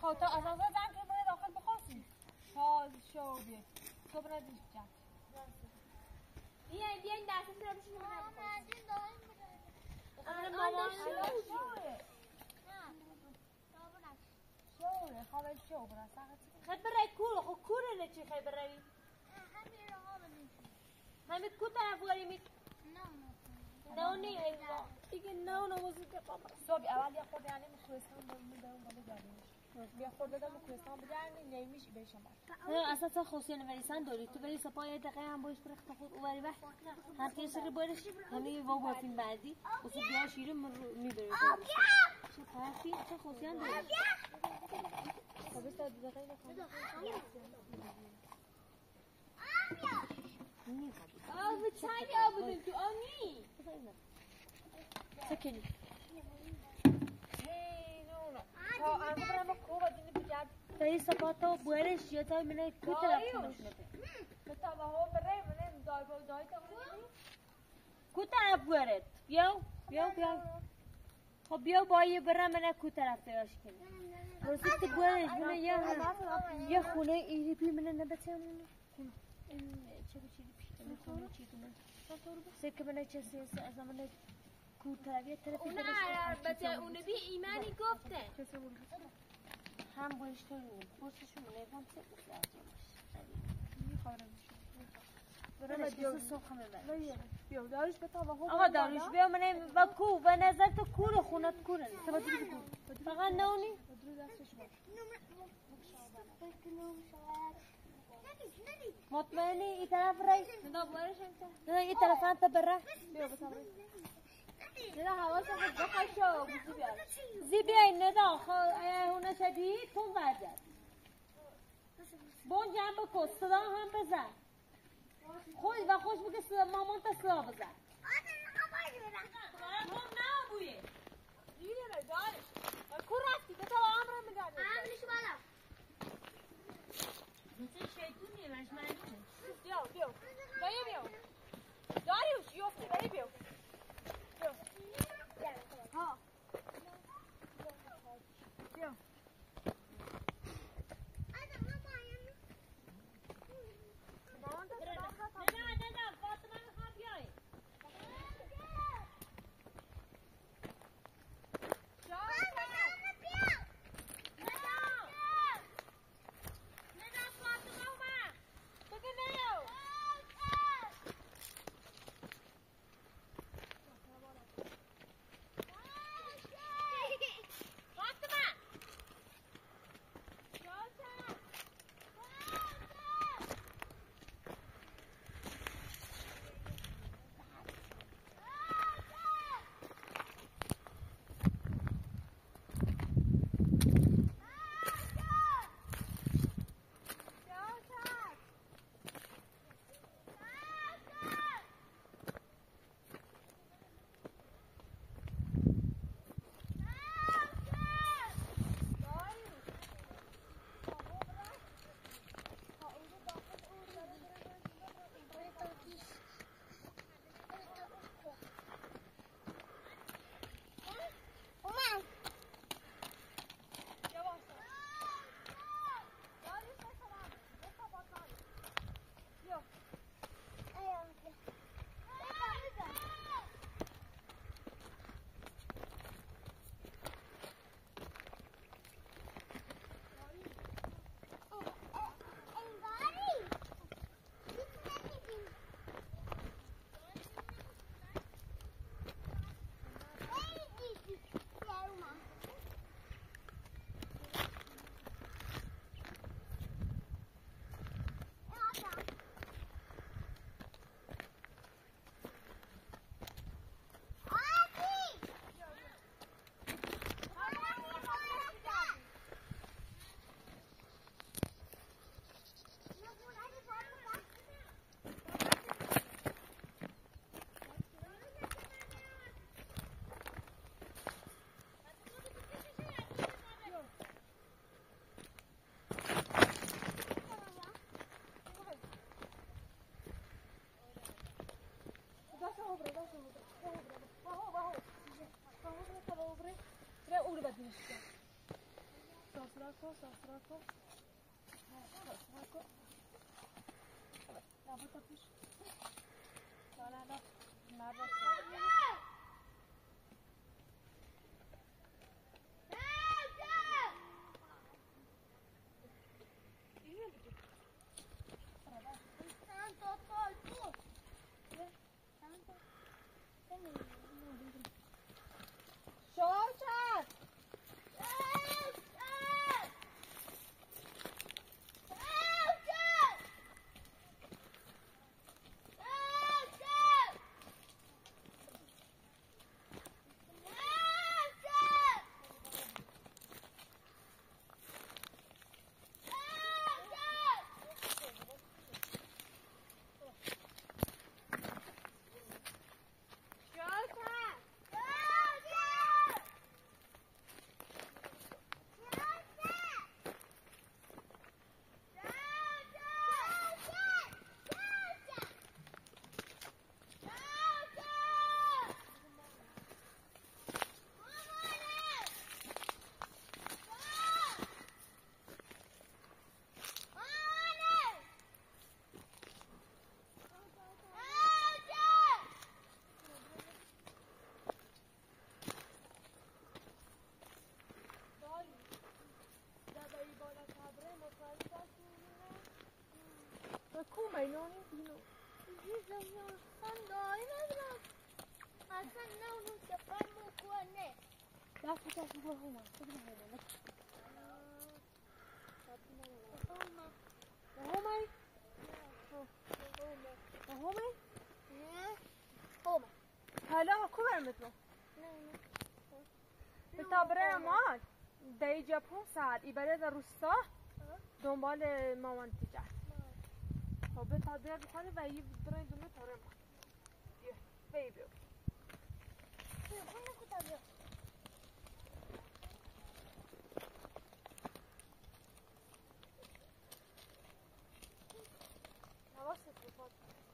خب تا اساسا زن که باید داخل بخواستیم شاد شو بیه تو برد اینجا بیاین دستت رو بشین مامان شوره خواه شو برا خیلی برای کور خب کوره نچی خیلی برای همین کو طرف بریم نه نی دیگه نه موزیک بابا صبح اول یه خورده یعنی کوهستان بریم بالا گردیم بیا خورده دم کوهستان بگردیم نمیش بهشون نه اساسا خوشی نویسن داری تو بری سپاه دقیقه هم باش برخت خود اوری وقت هم تیز سری برش همین بابا فیلم بعدی واسه بیا شیر میبره چه طرفی چه خوشی هم داری خب است دقیقه نکنم آب چای آبودیم تو آنی سکنی تا آنها کوبا دینی بجاد تایی سپاتو بورش یا تایی منه کی طرف کنش نده تا ما هم بره منه دای تا کو طرف بورد بیاو خب بیاو بایی بره منه کو طرف تایش کنی رسید تو بورش منه یه خونه ایری بی منه نبتیم چه بچیدی پیش خونه چی کنه سکه منه چه سیاسی از منه کوتاهی طرفی درست البته اون بی ایمانی گفته هم باش تو پوستشون نگم چه میخوام برای دیگه سوخم ببر بیا داریش بتا آقا داریش بیا من با کو و نظر تو کور خونت کوره فقط نونی مطمئنی این طرف رای نه این طرف انت بره بیا بتا ندا حواسه خود بخشو بزی بیار زی بیاین ندا هونه شدید تون ورزد بون جمع بکن صدا هم بزن خوش و خوش بگه صدا مامان تا صدا بزن هم نبویه دیره دارش کو رفتی بتا با عمرم بگرده عمرش بالا مثل شیطونیه برش مردونه بیاو دایه بیاو داریوش یفتی بری بیاو ها بیا نه فاطمه میخوام بیای ساسراکو لابد پیش لا مرد Come non intino. حالا خوبه مثلا به تابره مال دیجا 5 ساعت ایبره در روستا دنبال مامان تجار خب به تابره بخوانه و یه برای دونه تاره ما بیا بیا حواست بخواد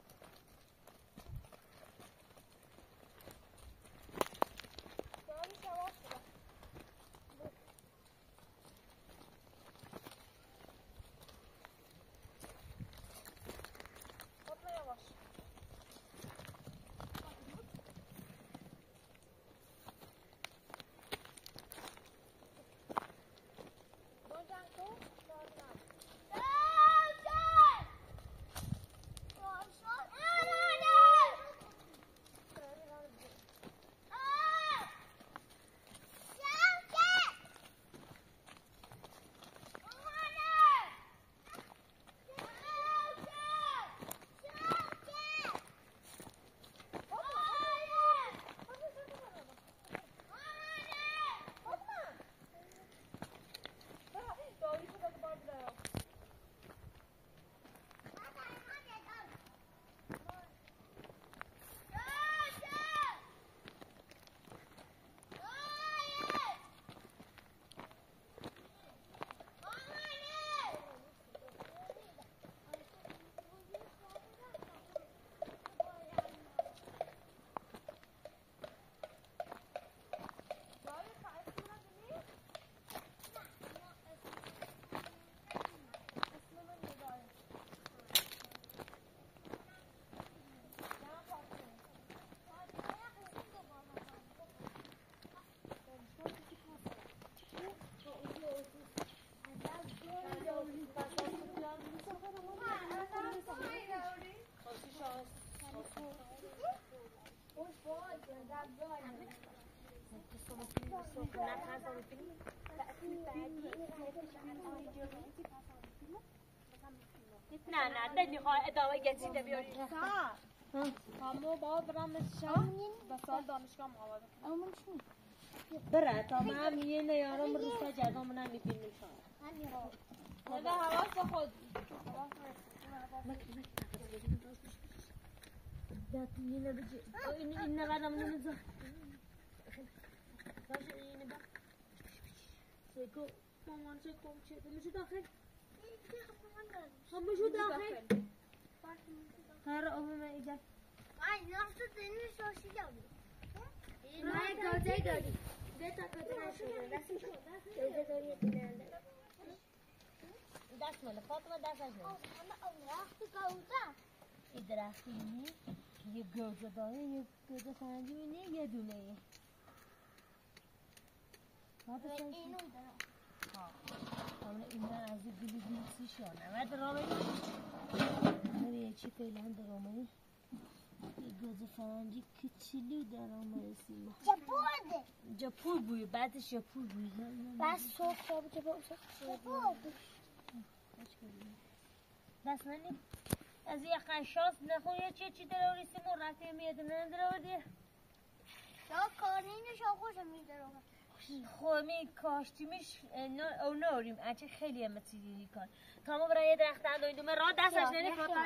نه دنی خواه ادامه گچیده بیاری همو با برام شام و سال دانشگاه مقابل بره تا من یه نیارم روستا جرگاه منم میبینیم شام نه حواس خود این نبجی این نقدم نمیزه باشه این با سیکو مامان سیکو چه میشه داخل هم شو داخل هر اومه ما ایجاد نفس دنی شوشی داری نه گازه داری ده تا کدوم شده دست شو گازه داری ماله فاطمه دستش نمیشه وقتی گوزه این درختی اینه یه گوزه داره یه گوزه فرنگی اینه یه دونه ایه اینو دارم حالا اینا از این گلی گلی شانه و درامه این یه چی فعلا درامه یه گوزه فرنگی کچیلو درامه سیما جپورده جپور بوی بعدش جپور بوی بس صبح شب جپور دست منی از یه قشاس نخون یه چی دروری سیمون رفتی میادونه ندروردی یا کارینش خوشم میدارم خومی کاشتیمش او نوریم اچه خیلی همه چیزی کن تامو برای یه درخت اندویدو من راه دستش ننی فاطمه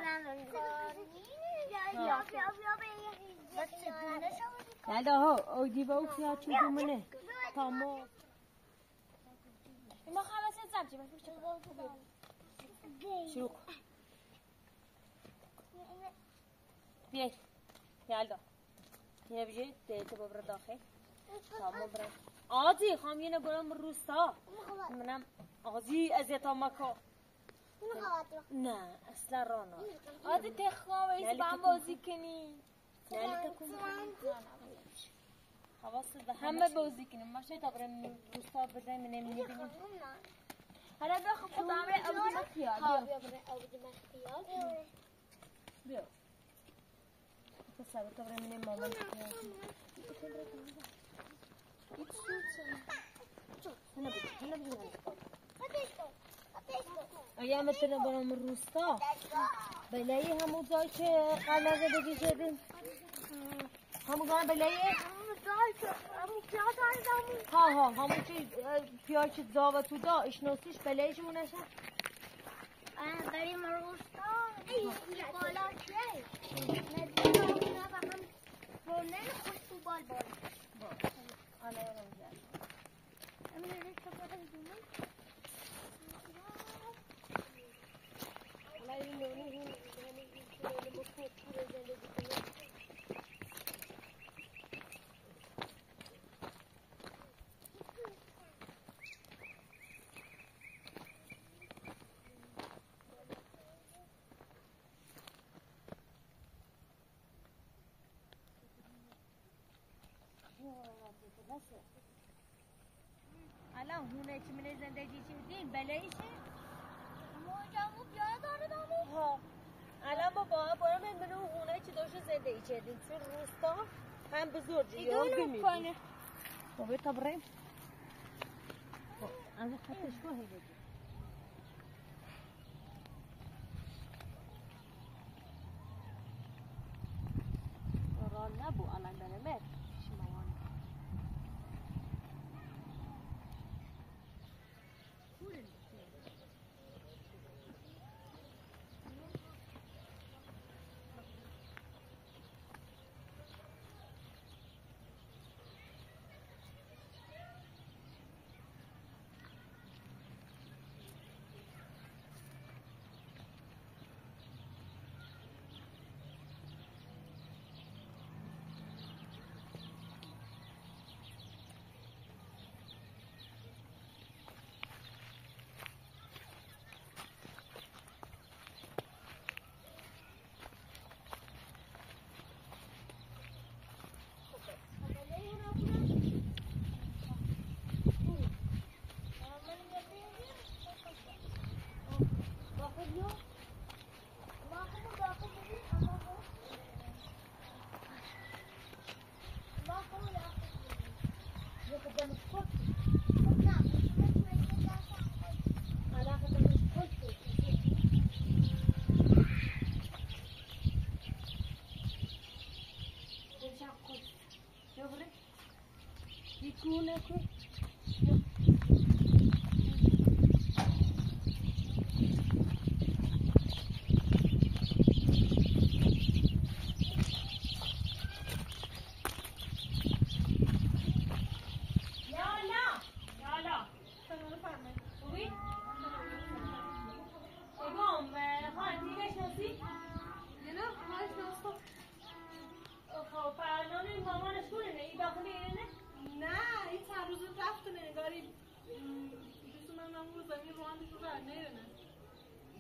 یلده ها او دیبا او کیا چو دومنه تامو ما خلاص زمچی شروع کن بیای یلده یه بجه دیتا ببره داخل تامو بره آزی خواهم یه نبرم روستا منم آزی ازیتا مکا نه اصلا رانا آزی تخواه ایسی با هم بازی کنی نه تکون حواست به همه بازی کنیم باشه تا برم روستا بزنیم نمیبینیم حالا بیا خب خود همه عبودی مختیار بیا پسر تا برم مامان اگه میتونه برام روستا بلایی همون جایی که قلعه بگی شدیم همون جایی بلایی ها همون چی پیای که زاوه تو دا اشناسیش بلاییش مونشه بریم روستا ای بالا چه نزدیک هم رونه خوش تو بال آلا رو الان هونه چی منه زندگی چی بودین بلاییشه موجمو پیاده داره دامو ها الان با برام من هونه چی داشته زندگی چیدین چون روستا هم بزرگی یا بمیدین بابا تا بریم از خطش ماهی بگی را نبو الان برمه شماوانه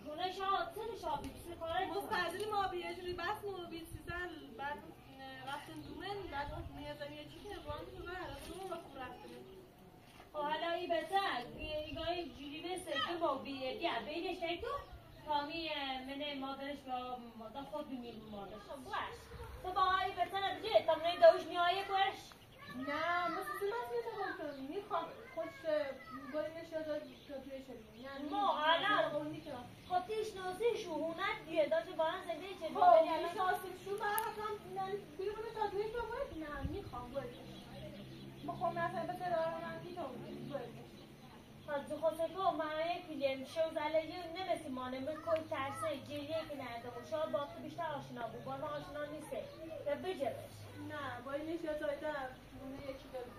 خونه شابی مستعجل ما به یه جوری بس مو بیسیزن بعد رفتن دومن بعد نیازم یه چی که روان تو رو رفتن حالا ای بزن ایگاه جوری مثل که با بیدی بینش تو کامی من مادرش با مادر خود بمیم مادرش باش تو با ای بزن دیگه تا من دوش نیایه باش نه مثل مسئله میخوام خوش باینش یا توی شدیم یعنی ما الان خودش نازی شهونت دیگه داشته با هم زنده چه خب یعنی شاستی شو من حتما بیرون تاتویش رو باید نه میخوام باید بخوام مثلا به ترارم هم میتونم باید از خود تو معنی کلیم شو زلگی نمیسی مانه من کوی ترسه جریه که نرده و شاید با تو بیشتر آشنا بود با ما آشنا نیسته و بجرش نه با اینش یا زایدم مونه یکی دارم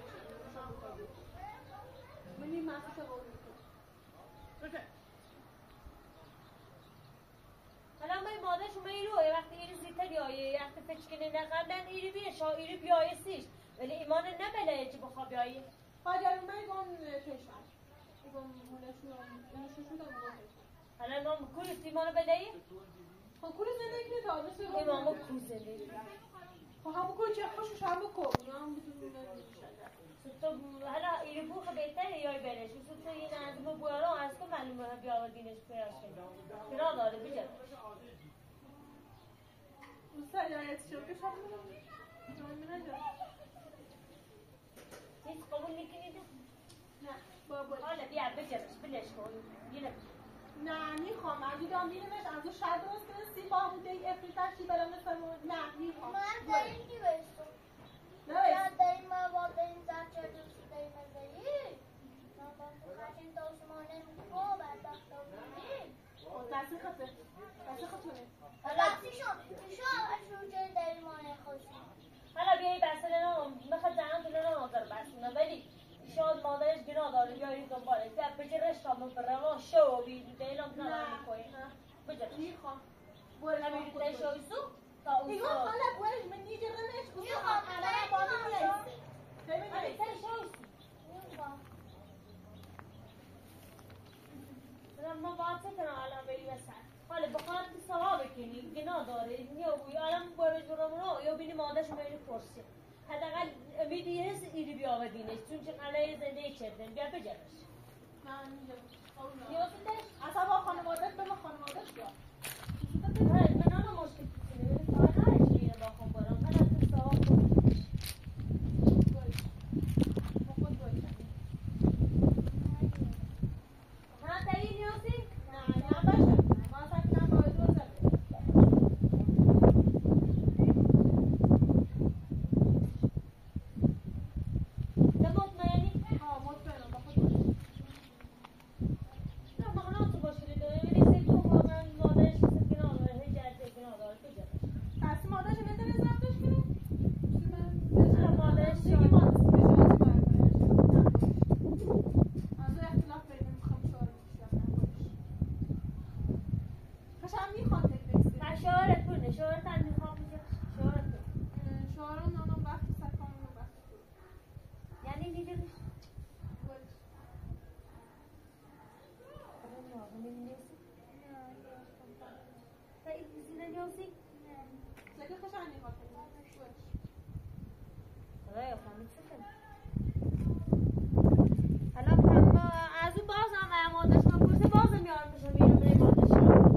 منی محصول رو بکنم حالا من مادر شما ایرو وقتی ایرو زیتر یایه وقتی فچکنه نقبلن ایرو بیه شا ایرو بیایستیش ولی ایمان نبله چه بخوا بیایه حاجر من گم کشور گم مولشون دارم حالا امام کل ایمانو بدهی؟ خب کل زندگی که تا مثل امام کل زندگی خب همون کل چه خوشش هم بکن هم تو حالا ایرو بوخ بهتره یای برش تو این از ما بویارا از که معلومه بیاوردینش پیاش کنیم کنار داره بجرد سجایت شد که شما جان من نجا نیست قبول نکنید؟ نه بابا حالا بیا بجرش بلش کن نه میخوام اگه دام بیرمش از اون شاید درست کنه سی با همون دی افریتر چی برم مثل نه میخوام من داریم کی بستم نه من داریم ما با داریم در چه دوستی داریم نداریم من با خشن دوستمانه میکو بدبخت داریم دستی خطه دستی خطونه دستی شد شو اشو جای داریم مانه خوشیم حالا بیایی بسته نام بخواد زنان تو نام آدار بستونه ولی شاید مادرش گناه داره بیایی دنبالش بیا بجرش تا من برما شو بید دیلم زنان میکنی بجرش میخوام همین ریده شوی سو تا اون میگم حالا بورش من نیجرمش میخوام الان با من نیست همین تای شوی میخوام سو ما باید ستنم الان بری بسن حالا بخواهد که سوا بکنی گناه داره یا بوی الان برش برامونو یا بینی مادرش میری پرسی حداقل امیدی یه ایری بیاوردینش چون چه قلعه زنده چردن بیا بجرش من میجرم نیازدش اصلا با خانوادت به ما خانوادت بیا من آنها مشکل کنه ولی کار نهش میره با خون برام من از این سوا کنیش ها تایی نیازی؟ نه باشه ما سکنم باید رو زده مطمئنی؟ ها مطمئنم با خود باشه نه مقناط تو مشکلی داره ولی سیکو واقعا مادرش گناه داره هی جرده گناه داره بجرش پس مادرش نمیتونه زبطش کنه؟ مادرش دیگه مادرش از اختلاف بین میخوام شعار میشتم هم میخوام تکنیکسی شعارت کنه شعارت هم میخوام شعارت کنه شعارم نانم وقت سکانم وقت یعنی دیگه لکه خوشم نمیخوام حالا از اون باز هم مادرش من پرسه باز هم یارم بشم میرم برای مادرش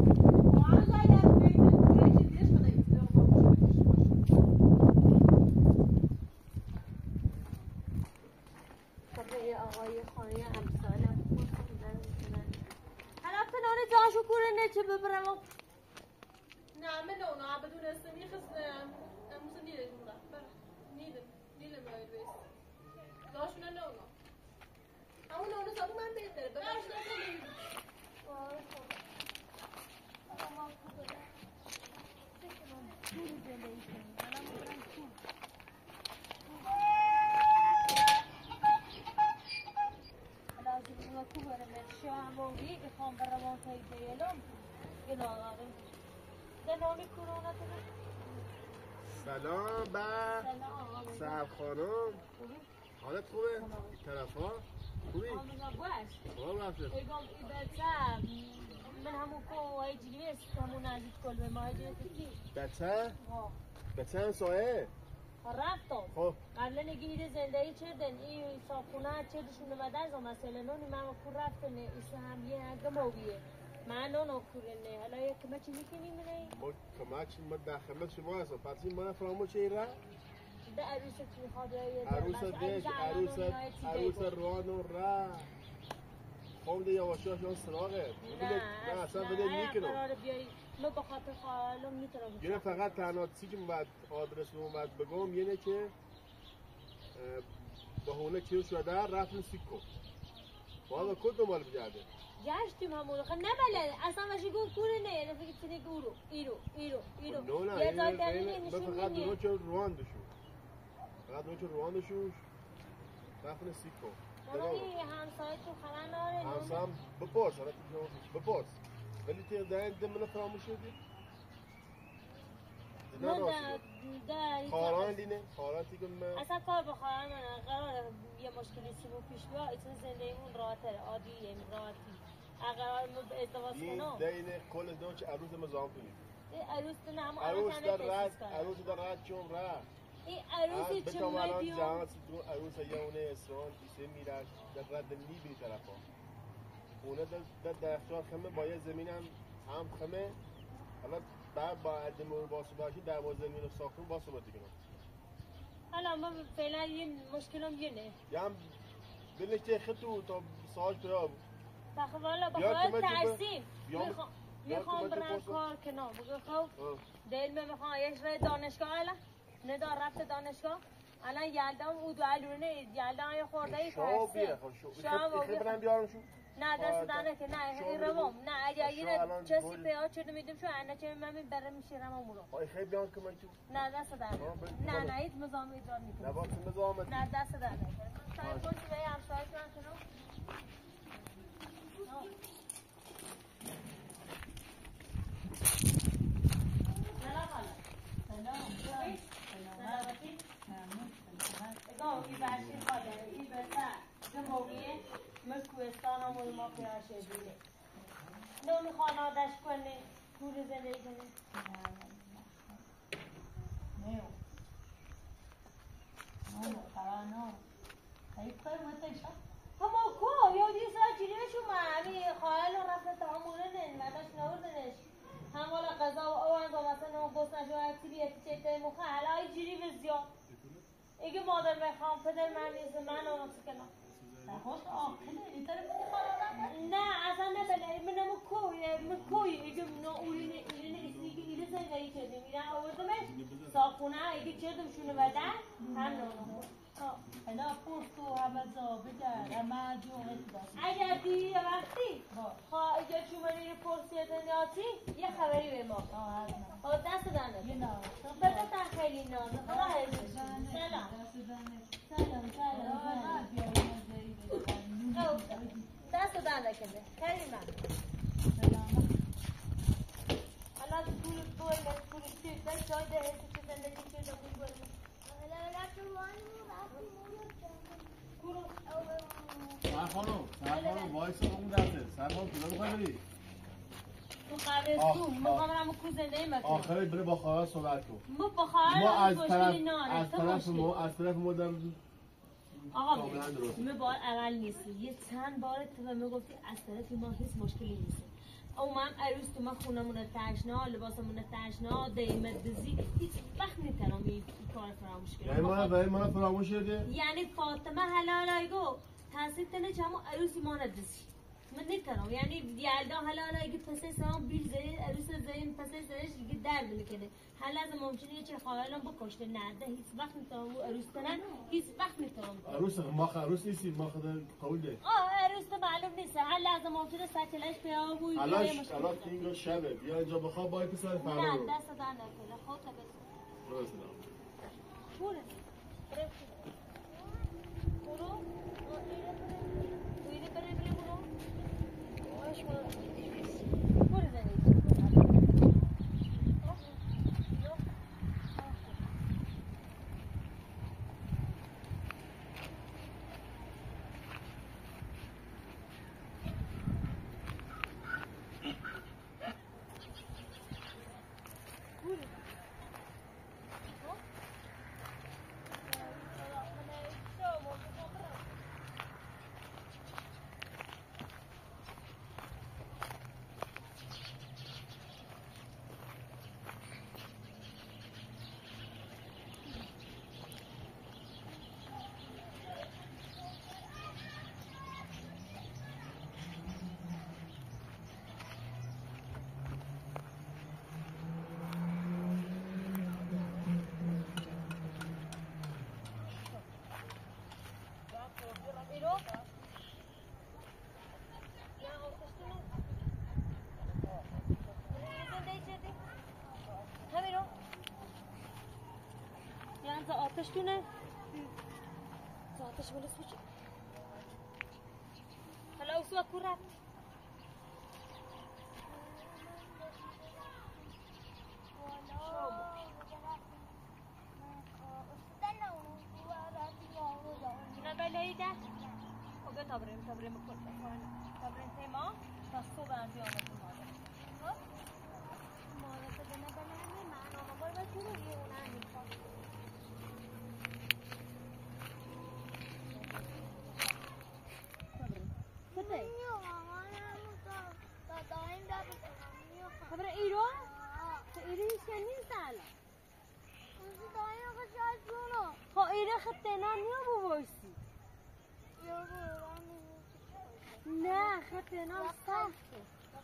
آقای خانه امثالم حالا پنانه جاشو کوره نه چه ببرم نه من اونا بدون اسمی خستم امروز نیره جمعه نیره باید بیست داشونه نه اونا همون اونا سابو من بهتره ببرش نکنیم سلام با سلام خانم حالت خوبه؟ طرف ها؟ خوبی؟ خوب رفته من همون کو های جیگی است همون نزدیک کل به ماه جیگی بچه؟ ها بچه همسایه؟ رفتم خب قبلا نگیری زندگی چردن این صاحبخونه چردشون اومدن زمان مثلا نونی من کو رفتن ایسا هم یه هنگه مویه من نونو کورنه حالا یه کمچی میکنی منه ما کمک ما در خدمت شما هستم پس این من فراموش این را ده عروست میخواد یه عروس روان و را خب ده یواشاشان سراغه نه اصلا بده میکنم قرار بیایی ما بخاطر خالم میتونم یه فقط تنها چیزی که باید آدرس رو باید بگم اینه که بهونه چیز شده رفتن سیکو باید کد دنبال بگرده گشتیم همون خب نبله اصلا ماشی گفت کوره نه یعنی فکر چنه گورو ایرو یه جای دلیل نشون فقط میدیم اونو که روان دشون فقط اونو که روان دشون رفتن سیکو حالا این همسایه تو خبر ناره همسام بپرس حالا بپرس ولی تو در من فراموش شدی نه خاران دینه خاران دیگه من اصلا کار بخواهم من قرار یه مشکلی سیمو پیش بیا ایتون زندگیمون راحتره عادیه راحتی قرار ما به ازدواج کنم این دینه کل ازدواج عروس مزام کنیم عروس نه هم عروس در رد چون رد این عروسی چه بتام الان میدیو جهان تو عروس یونه اسران ایسه میرد در رد میبینی طرفا اونه در اختیار خمه با یه زمین هم خمه حالا بعد با عدم و باسو باشی در باز زمین رو ساختون باسو باتی کنم حالا ما فعلا یه مشکلم یه نه یا هم بله که خطو تا سال تو بخواه والا بخواه ترسیم میخوام برم کار کنم بخواه دل من میخوام یک رای دانشگاه الان ندار رفت دانشگاه الان یلدام او دو علونه یلدام یه خورده ای شو بیه خب برم بیارم شو نه دست دانه که نه این روم نه اگر یه چسی پیاد شده میدیم شو انه چه من برم میشیرم امورو خواهی خیلی بیان که من تو نه دست دانه نه هیچ مزاحم ایجاد میکنم نه باید مزاحمت نه دست دانه سعی کن که به همسایت من کنم این برشی خواهده این بسر جمعویه مکوستان همون ما پیاشه دیده نون خانادش کنه کور زندگی کنه نه قرار خیلی کار متشا همه کو یا دیگه سر چیلی شما همی خواهل و رفت تعامله نه نداشت نوردنش هم والا قضا و او هم مثلا اون گست نشو اکتیویتی چیته مخه حالا جیری بزیاد ایگه مادر میخوام پدر من نیست من اونو سکنم خوش آخیده این طرف میخوام نه اصلا نبله منم کوی ایگه منو اولینه ایگه زندگی کردیم ایره آوردمش ساخونه ایگه چردم شونه بدن هم نونو حالا پوست و حوضا بگر همه جوهت باشه اگر دی وقتی اگر شماری پرسیت نیاتی یه خبری به ما دست دانه یه نام بده خیلی نام دست دانه کنه خیلی من الان پول پول چیز داشت جای ده هستی که زندگی کرده پول برده سرخانم وایسا اون دسته سرخانم کجا میخوای بری؟ تو قبرستون میخوام برم کو زندگی مکنم آخری بره با خواهر صحبت کن ما با خواهر مشکلی ناره از طرف ما دارم آقا من بار اول نیستی یه چند بار تو به من گفتی از طرف ما هیچ مشکلی نیست او من عروس تو ما خونمون تشنا لباسمون تشنا دیمت دزی هیچ وقت نمیتونم این کار فراموش کنم یعنی من فراموش شده یعنی فاطمه حلالایگو تحصیل تنه چمو عروسی ما ندزی من نمیتونم یعنی یلدا حلالایگو پسه سام بیل زید عروس زین پسه سرش دیگه درد میکنه حالا از ممکنه یه چه خواهرم بکشته نرده هیچ وقت نمیتونم عروس کنن هیچ وقت نمیتونم عروس نیستی ما خدا قبول ده عروس تو معلوم نیست حالا از ممکنه ساکلش پیا بود حالا اینجا شبه بیا اینجا بخواب با پسر فردا نه دست دار نکنه خودت بزن درست پوره برو ایره بره برو باش برو زنید ساعتش دونه ساعتش ولس بچه حالا اوسوا کورت Leida, och då tar vi med korta förna. Tar vi tema, fast så värn vi om att ha det. Ja? Målet är den där med man och man bara tror ju hon är inte. Vad är? خبر ایران؟ تو ایران شنین سالا. خب ایران خطنا نیا بویسی. نه خطنا سخته.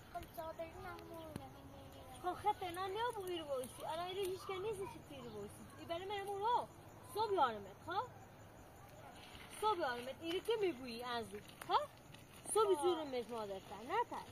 خب خطنا نیا بویسی. الان ایران هیچ کنی نیست چی بویسی. ایبرم منمون رو صبح یارمت ها؟ صبح یارمت ایران که میبویی ازی ها؟ صبح زورمت مادرتر نه تر.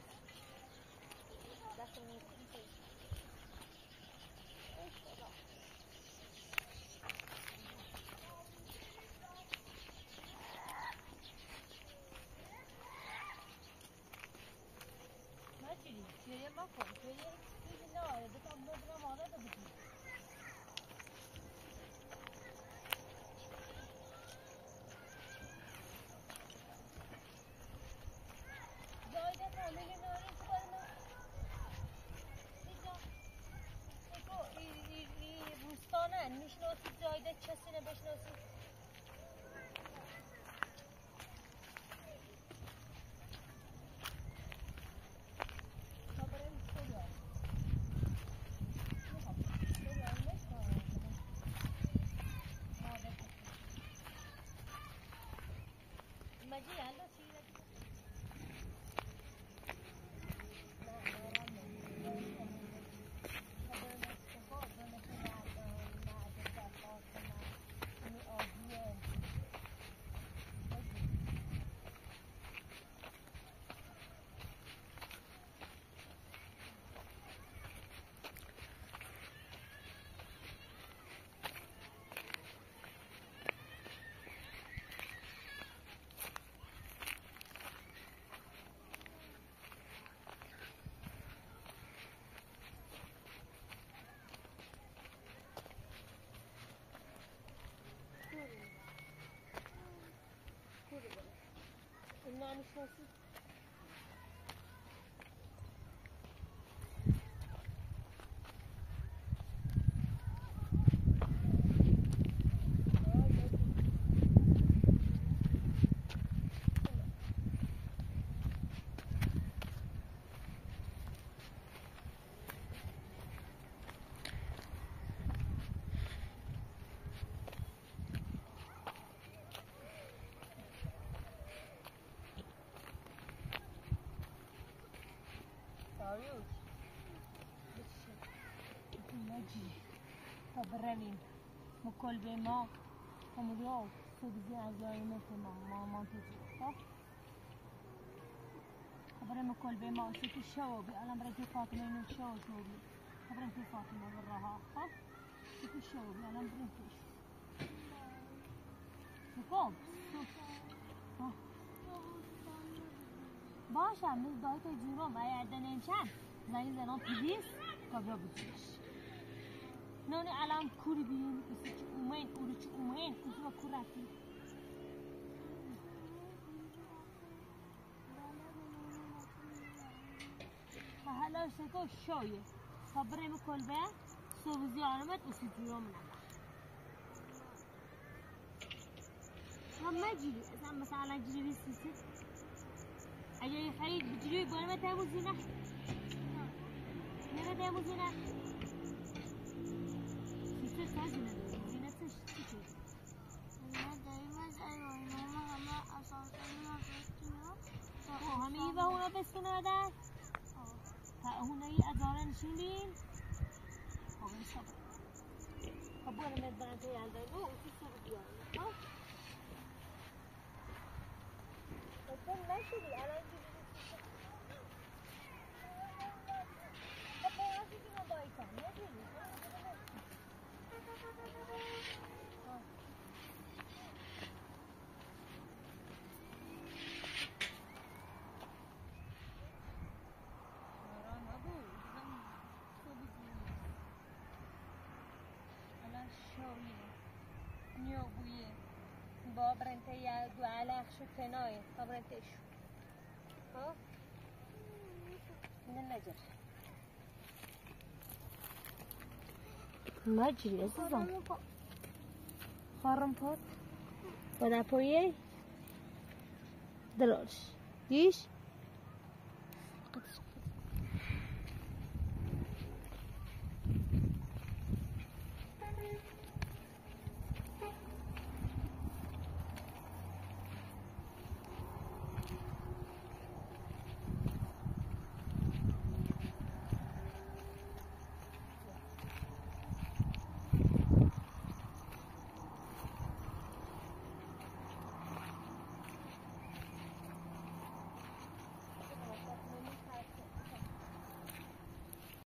میشناسی جایده کسی نبشناسی نمیشناسی بریم مکلبه ما همونجا سوزی از یایمت ما منتظر خب بریم مکلبه ما سوتی شو بی الان برای فاطمه اینو شو بی بریم فاطمه براها خب سوتی شو بی الان بریم پیش خب باشه من دایی تا جورم و یه نمیشم زنی زنان پیدیس کابلا بچیش نونی الان کوری بیرون کسی چه اومین اوری چه اومین کسی با کور رفتی و حالا شکو شایه تا بریم کلبه سوزی آرمت اسی جورم نمید همه جیری اصلا مثلا جیری بیسیسی اگه یه خرید بجیری بانمه تیموزی نه نره تیموزی نه زینه زینتش چی شد؟ نه داریم از ایوانه همه اساسانی ها بستیم همه ای و اونا بستونه در؟ اونا ای اداره نشون بین؟ این صبر خب برم از برنده یلده نو اسی صبر بیارم خب نشدی الان خب باید دیگه ما بایی کنم نجوری نيو بويه بابرنتي يا دو على خشو كناي بابرنتي شو ها ننجر ما جري أزازم خارم فات ودا بويه دلوش ديش قدس